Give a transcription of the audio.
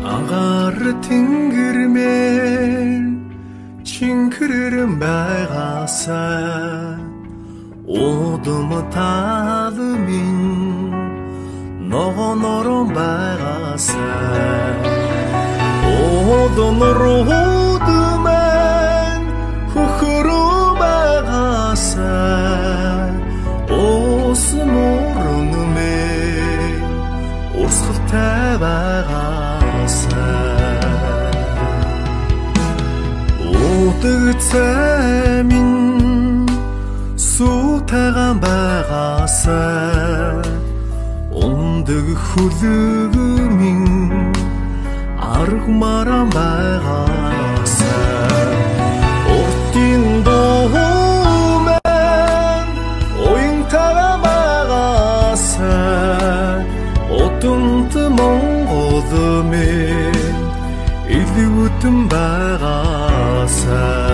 Агаар тэнгэрмээр чингэрэн байгаасай удам таалмын ногоонорон байгаасай удамруудмэн хөхөрөө байгаасай усмурнмэн урсгалтай байгаасай Утгцай минь сутаган байгаасай ундаг хүлэг минь аргамаран байгаасай уртын дуу мэн уянтаган байгаасай утамт Монгол минь илүүтэн байгаасай